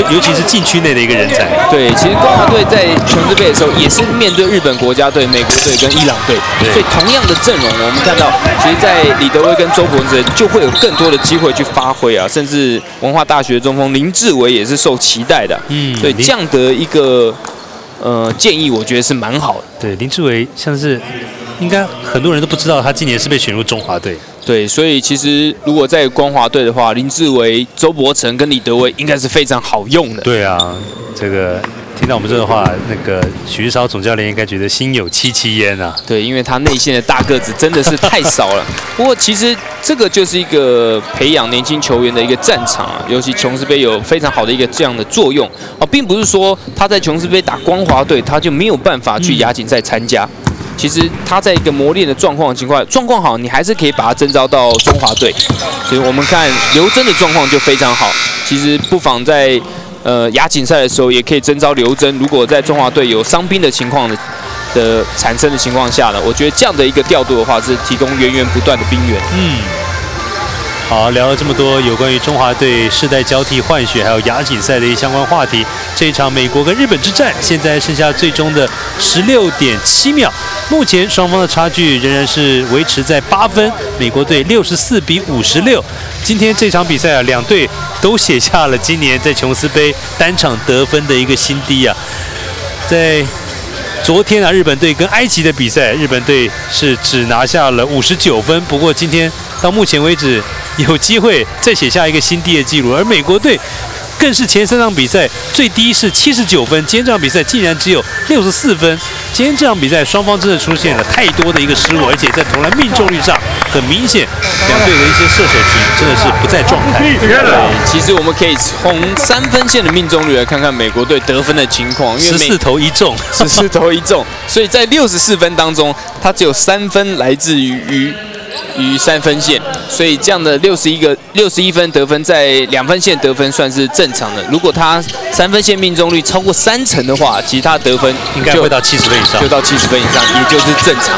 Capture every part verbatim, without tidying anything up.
尤其是禁区内的一个人才。 对，其实光华队在琼斯杯的时候也是面对日本国家队、美国队跟伊朗队，所以同样的阵容，我们看到，其实，在李德威跟周伯哲就会有更多的机会去发挥啊，甚至文化大学中锋林志伟也是受期待的。嗯，所以这样的一个呃建议，我觉得是蛮好的。 对，林志伟像是应该很多人都不知道，他今年是被选入中华队。 对，所以其实如果在光华队的话，林志伟、周伯成跟李德威应该是非常好用的。 对啊，这个听到我们这个话，那个许日超总教练应该觉得心有戚戚焉啊。 对，因为他内线的大个子真的是太少了。不过其实这个就是一个培养年轻球员的一个战场啊，尤其琼斯杯有非常好的一个这样的作用哦，并不是说他在琼斯杯打光华队，他就没有办法去亚锦赛参加。嗯，其实他在一个磨练的状况的情况，状况好，你还是可以把他征召到中华队。所以我们看刘铮的状况就非常好，其实不妨在呃亚锦赛的时候也可以征召刘铮。如果在中华队有伤兵的情况的的产生的情况下呢，我觉得这样的一个调度的话，是提供源源不断的兵源。 嗯。好，聊了这么多有关于中华队世代交替换血，还有亚锦赛的一些相关话题。这一场美国跟日本之战，现在剩下最终的十六点七秒，目前双方的差距仍然是维持在八分，美国队六十四比五十六。今天这场比赛啊，两队都写下了今年在琼斯杯单场得分的一个新低啊，在昨天啊，日本队跟埃及的比赛，日本队是只拿下了五十九分。不过今天到目前为止，有机会再写下一个新低的记录。而美国队更是前三场比赛最低是七十九分，今天这场比赛竟然只有六十四分。今天这场比赛双方真的出现了太多的一个失误，而且在投篮命中率上很明显，两队的一些射手群真的是不在状态。 对，其实我们可以从三分线的命中率来看看美国队得分的情况，因为十四投一中， 十四投一中，所以在六十四分当中，他只有三分来自于于。于三分线，所以这样的六十一个六十一分得分，在两分线得分算是正常的。如果他三分线命中率超过三成的话，其实他得分应该会到七十分以上， 就到七十分以上，也就是正常。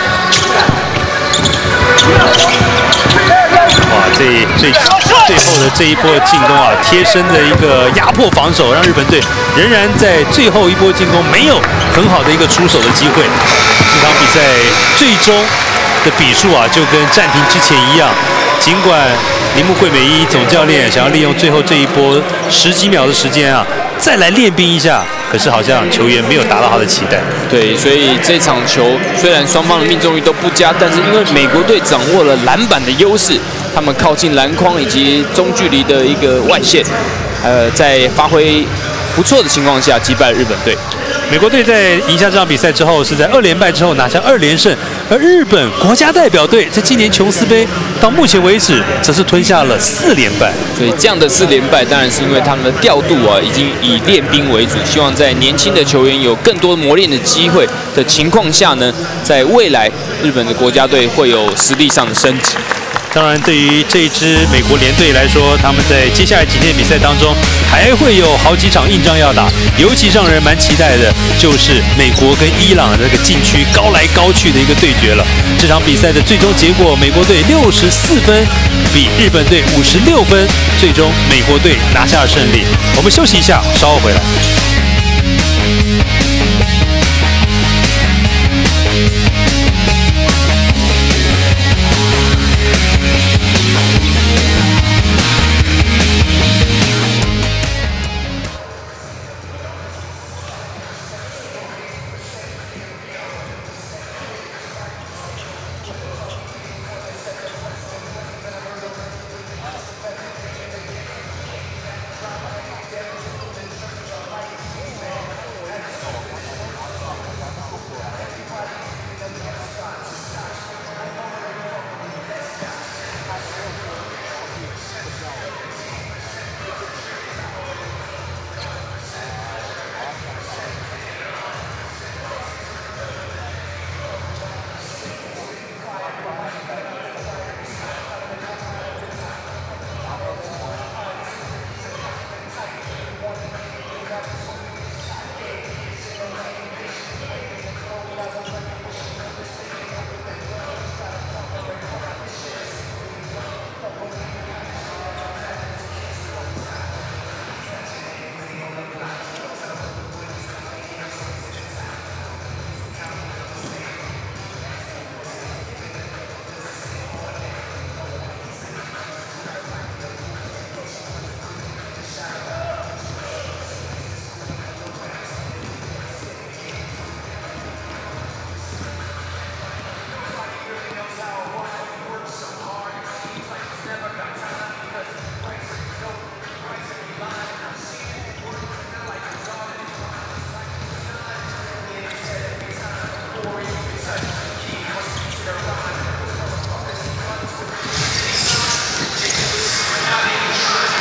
哇，这最最后的这一波进攻啊，贴身的一个压迫防守，让日本队仍然在最后一波进攻没有很好的一个出手的机会。这场比赛最终的比数啊，就跟暂停之前一样。尽管铃木惠美一总教练想要利用最后这一波十几秒的时间啊，再来练兵一下，可是好像球员没有达到他的期待。 对，所以这场球虽然双方的命中率都不佳，但是因为美国队掌握了篮板的优势，他们靠近篮筐以及中距离的一个外线，呃，在发挥不错的情况下击败了日本队。 美国队在赢下这场比赛之后，是在二连败之后拿下二连胜，而日本国家代表队在今年琼斯杯到目前为止，则是吞下了四连败。 所以这样的四连败，当然是因为他们的调度啊，已经以练兵为主，希望在年轻的球员有更多磨练的机会的情况下呢，在未来日本的国家队会有实力上的升级。 当然，对于这一支美国联队来说，他们在接下来几天比赛当中还会有好几场硬仗要打，尤其让人蛮期待的就是美国跟伊朗这个禁区高来高去的一个对决了。这场比赛的最终结果，美国队六十四分比日本队五十六分，最终美国队拿下了胜利。我们休息一下，稍后回来。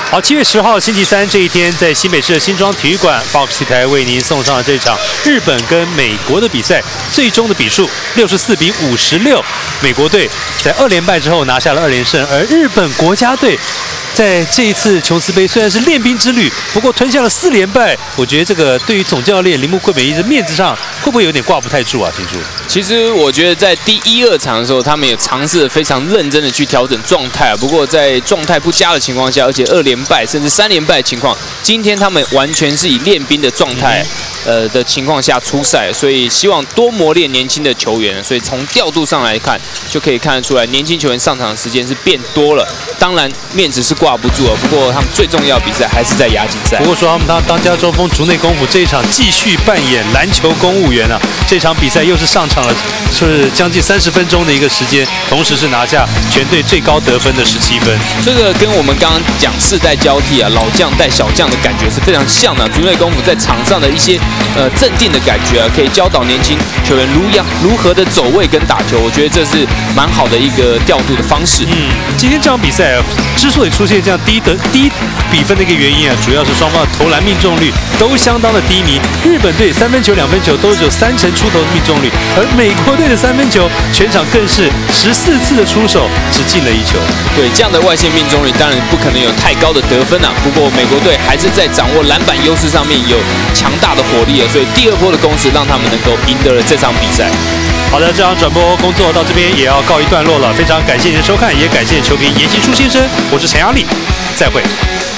好，七月十号星期三这一天，在新北市的新庄体育馆 ，Fox 台为您送上了这场日本跟美国的比赛，最终的比数六十四比五十六，美国队在二连败之后拿下了二连胜，而日本国家队在这一次琼斯杯虽然是练兵之旅，不过吞下了四连败，我觉得这个对于总教练铃木贵美一的面子上会不会有点挂不太住啊？金叔， 其实我觉得在第一、二场的时候，他们也尝试非常认真的去调整状态，不过在状态不佳的情况下，而且二连败甚至三连败的情况，今天他们完全是以练兵的状态。呃的情况下出赛，所以希望多磨练年轻的球员。所以从调度上来看，就可以看得出来，年轻球员上场的时间是变多了。当然面子是挂不住了，不过他们最重要的比赛还是在亚锦赛。 不过说他们当当家中锋竹内功夫这一场继续扮演篮球公务员啊，这场比赛又是上场了，是将近三十分钟的一个时间，同时是拿下全队最高得分的十七分。 这个跟我们刚刚讲世代交替啊，老将带小将的感觉是非常像的。竹内功夫在场上的一些呃镇定的感觉啊，可以教导年轻球员如样如何的走位跟打球，我觉得这是蛮好的一个调度的方式。 嗯，今天这场比赛啊，之所以出现这样低得低比分的一个原因啊，主要是双方的投篮命中率都相当的低迷。日本队三分球、两分球都只有三成出头的命中率，而美国队的三分球全场更是十四次的出手只进了一球。 对，这样的外线命中率当然不可能有太高的得分啊。不过美国队还是在掌握篮板优势上面有强大的火力啊，所以第二波的攻势让他们能够赢得了这场比赛。 好的，这场转播工作到这边也要告一段落了，非常感谢您的收看，也感谢球评严新书先生，我是陈阳丽，再会。